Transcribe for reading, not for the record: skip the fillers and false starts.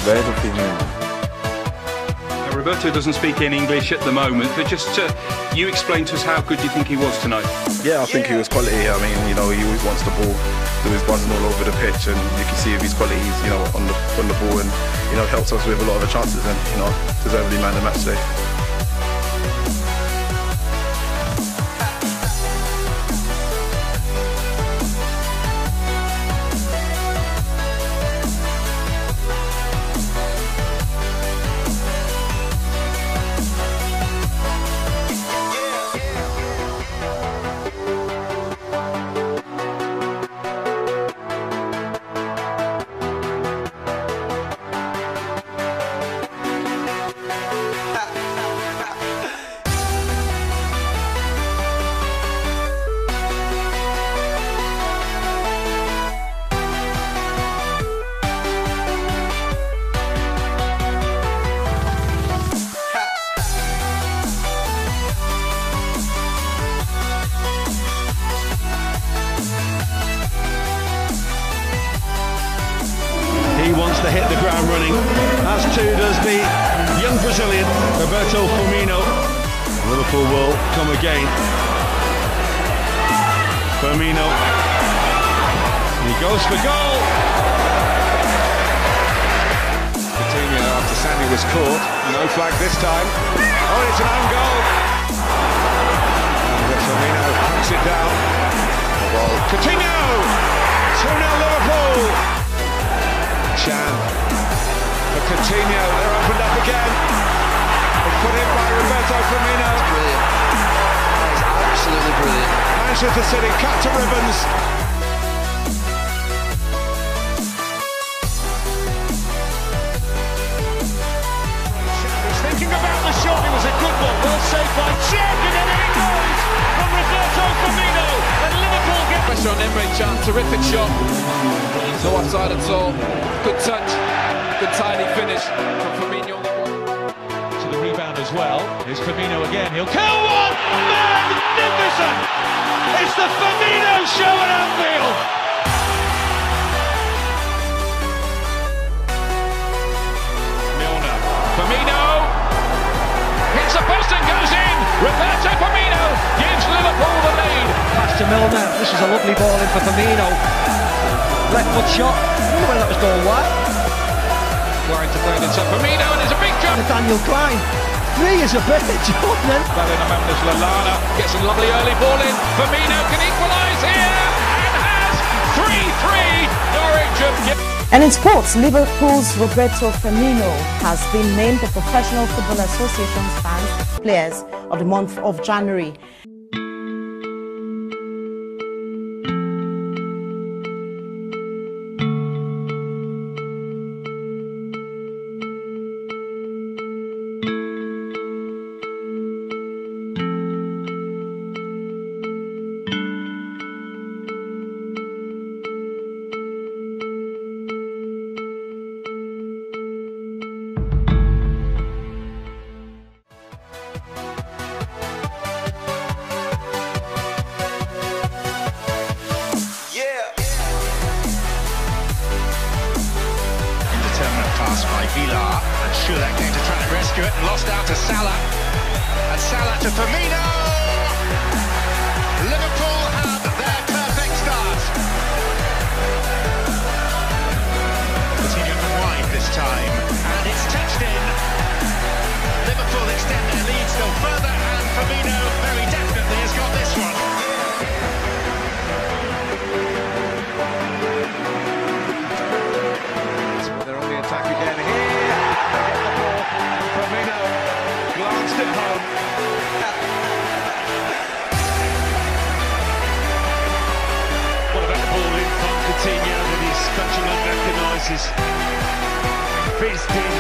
Roberto Firmino. Roberto doesn't speak any English at the moment, but just you explain to us how good you think he was tonight. Yeah, I think he was quality. I mean, you know, he always wants the ball, do his buzzing all over the pitch, and you can see his qualities, you know, on the ball, and you know, helps us with a lot of the chances, and you know, deservedly man of the match today. He wants to hit the ground running, as too does the young Brazilian, Roberto Firmino. Liverpool will come again. Firmino, he goes for goal. Coutinho after Sammy was caught, no flag this time. Oh, it's an own goal. And Firmino punts it down. Coutinho, 2-0 Liverpool. Chan for Coutinho, they're opened up again. It's put in by Roberto Firmino. That's brilliant. That is absolutely brilliant. Manchester City cut to ribbons. He's thinking about the shot. It was a good one. Well saved by Chan, and then it goes from Roberto Firmino. And Liverpool get Pressure on Emre Can, terrific shot. No offside at all. Good touch, good tiny finish from Firmino. to the rebound as well. Here's Firmino again. He'll kill one. Magnificent! It's the Firmino show at Anfield. Milner. Firmino hits the post and goes in. Roberto Firmino gives Liverpool the lead. Pass to Milner. This is a lovely ball in for Firmino. Left foot shot. I wonder whether that was going wide. Klein to play it into Firmino, and there's a big jump. Daniel Klein. 3 is a bit, Jordan. Bellingham as Lallana gets a lovely early ball in. Firmino can equalise here and has 3-3. Norwich have. And in sports, Liverpool's Roberto Firmino has been named the Professional Football Association's Fans Players of the month of January. By Villar, and Schulek came to try and rescue it and lost out to Salah, and Salah to Firmino. Liverpool have their perfect start. Coutinho from wide this time, and it's touched in. Liverpool extend their lead still further, and Firmino very definitely has got this one. They're on the attack again here. They get the ball. Firmino glanced it home. What about the ball in from Coutinho that he's touching and recognises? Fizzed in.